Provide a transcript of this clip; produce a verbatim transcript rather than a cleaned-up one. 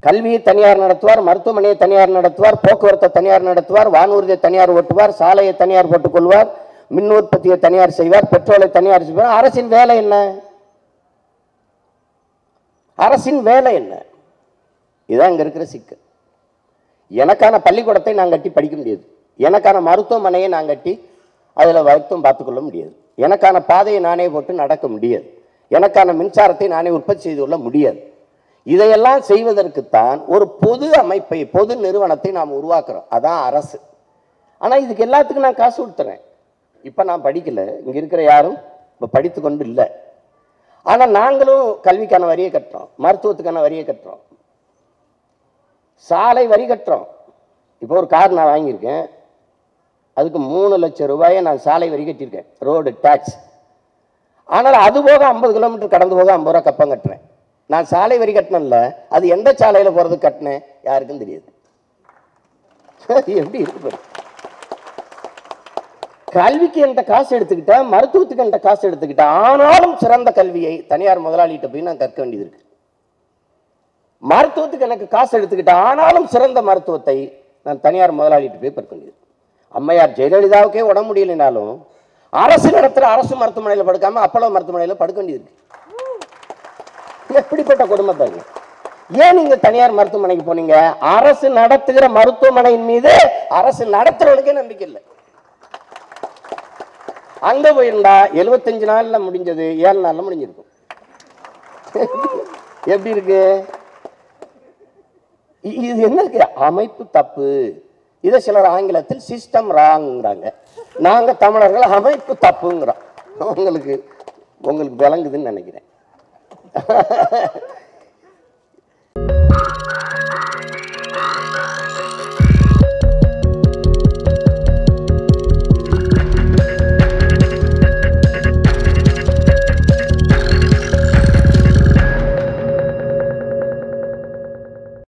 கல்வியை தனியார் நடத்துவார், மருத்துவமனையை தனியார் நடத்துவார், போக்குவரத்தை தனியார் நடத்துவார், வானூர்தியை தனியார் ஓட்டுவார், சாலையை தனியார் போட்டுக் கொள்வார், மின் உற்பத்தியை தனியார் செய்வார், பெட்ரோலை தனியார் செய்வார். அரசின் வேலை என்ன? அரசின் வேலை என்ன? இதுதான் இங்க இருக்கிற சிக்கல். எனக்கான பள்ளிக்கூடத்தை நான் கட்டி படிக்க முடியாது, எனக்கான மருத்துவமனையை நான் கட்டி அதில் மருத்துவம் பார்த்துக்கொள்ள முடியாது, எனக்கான பாதையை நானே போட்டு நடக்க முடியாது, எனக்கான மின்சாரத்தை நானே உற்பத்தி செய்து கொள்ள முடியாது. இதையெல்லாம் செய்வதற்குத்தான் ஒரு பொது அமைப்பை, பொது நிறுவனத்தை நாம் உருவாக்குறோம். அதான் அரசு. ஆனால் இதுக்கு எல்லாத்துக்கும் நான் காசு கொடுத்துறேன். இப்போ நான் படிக்கல, இங்கே இருக்கிற யாரும் இப்போ படித்து கொண்டு இல்லை. ஆனால் நாங்களும் கல்விக்கான வரியை கட்டுறோம், மருத்துவத்துக்கான வரியை கட்டுறோம், சாலை வரி கட்டுறோம். இப்போ ஒரு கார் நான் வாங்கியிருக்கேன், அதுக்கு மூணு லட்சம் ரூபாயை நான் சாலை வரி கட்டியிருக்கேன், ரோடு டேக்ஸ். ஆனால் அது போக ஐம்பது கிலோமீட்டர் கடந்து போக ஐம்பது ரூபா கப்பம் கட்டுறேன். நான் சாலை வரி கட்டினேன்ல, அது எந்த சாலையில் போகிறது கட்டினேன் யாருக்கும் தெரியாது. எப்படி இருக்கு? கல்விக்கு என்ற காசு எடுத்துக்கிட்டேன், மருத்துவத்துக்கு என்ற காசு எடுத்துக்கிட்டேன். ஆனாலும் சிறந்த கல்வியை தனியார் முதலாளிகிட்ட போய் நான் கற்க வேண்டியது இருக்கு. மருத்துவத்துக்கு எனக்கு காசு எடுத்துக்கிட்டேன், ஆனாலும் சிறந்த மருத்துவத்தை நான் தனியார் முதலாளிகிட்ட போய் கற்க வேண்டியது. அம்மையார் ஜெயலலிதாவுக்கே உடம்பு முடியலைனாலும் அரசு நடத்துகிற அரசு மருத்துவமனையில் படுக்காம அப்பளோ மருத்துவமனையில் படுக்க வேண்டியது இருக்கு. எப்படிப்பட்ட கொடுமை பாருங்க. ஏன் நீங்க தனியார் மருத்துவமனைக்கு போனீங்க? அரசு நடத்துகிற மருத்துவமனையின் மீது அரசு நடத்துறவனுக்கே நம்பிக்கை இல்லை. அங்க போயிருந்தா எழுபத்தஞ்சு நாள்ல முடிஞ்சது ஏழு நாள்ல முடிஞ்சிருக்கும். எப்படி இருக்கு? இது என்ன இருக்கு? அமைப்பு தப்பு. இதை சிலர் ஆங்கிலத்தில் சிஸ்டம் ராங்கிறாங்க, நாங்க தமிழர்கள் அமைப்பு தப்புங்கிறோம். உங்களுக்கு உங்களுக்கு விளங்குதுன்னு நினைக்கிறேன்.